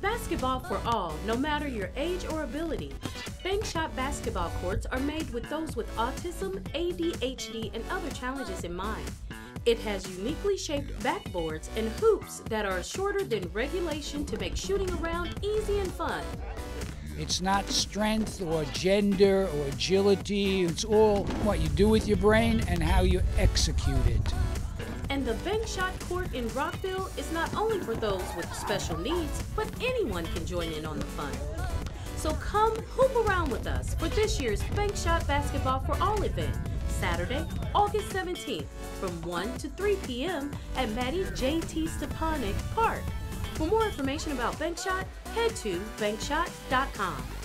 basketball for all, no matter your age or ability. Bankshot basketball courts are made with those with autism, ADHD, and other challenges in mind. It has uniquely shaped backboards and hoops that are shorter than regulation to make shooting around easy and fun. It's not strength or gender or agility. It's all what you do with your brain and how you execute it. And the Bankshot Court in Rockville is not only for those with special needs, but anyone can join in on the fun. So come hoop around with us for this year's Bankshot Basketball for All event, Saturday, August 17th, from 1 to 3 p.m. at Mattie JT Stepanek Park. For more information about Bankshot, head to bankshot.com.